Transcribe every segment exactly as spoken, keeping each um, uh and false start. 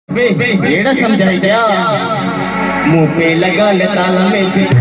बेड़ा समझाई जा मुंह पे लगा ले ताला में जी।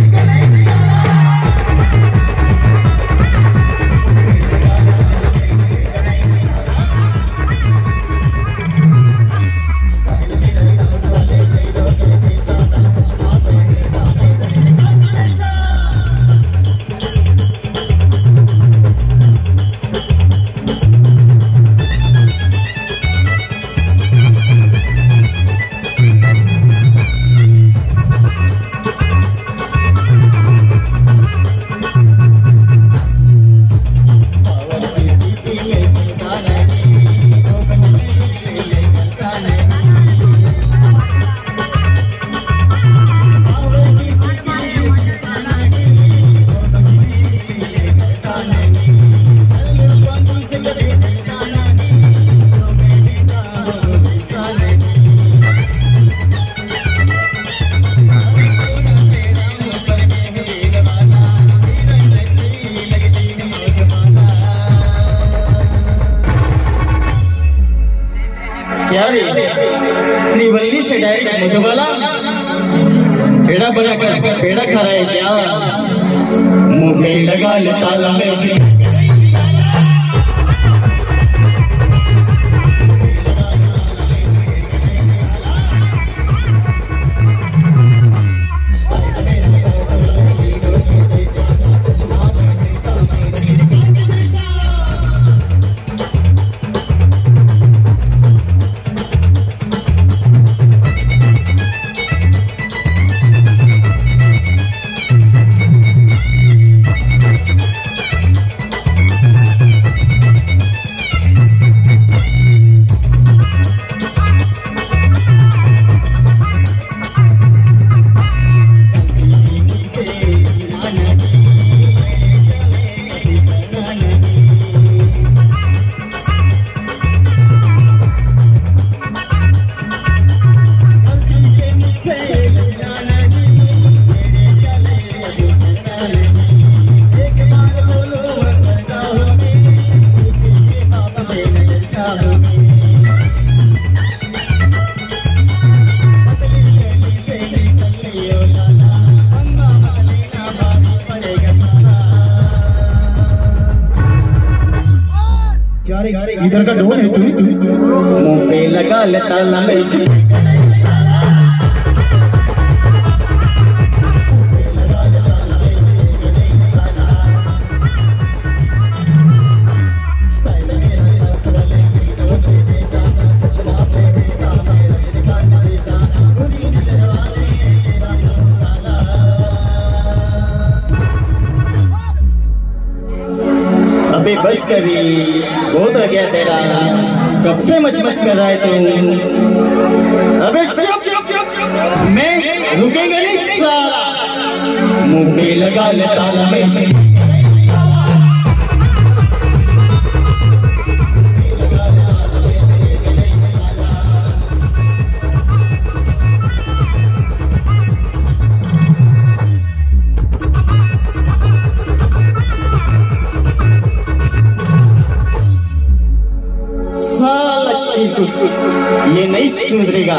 क्या रे श्रीवल्ली से डायरेक्ट मधुबाला पेड़ा बना कर पेड़ा खा रहा है क्या? मुंह में लगा ले ताला में जी। इधर का ढोल है तू ही तू ही मुंह पे लगा ले ताला में जी। अबे बस कभी बहुत हो गया तेरा, कब से मच मच कर रहा है तू? अबे चुप चुप चुप, मैं रुकेगा नहीं साला। मुंह पे लगा ले ताला में जी। ये नहीं सुधरेगा।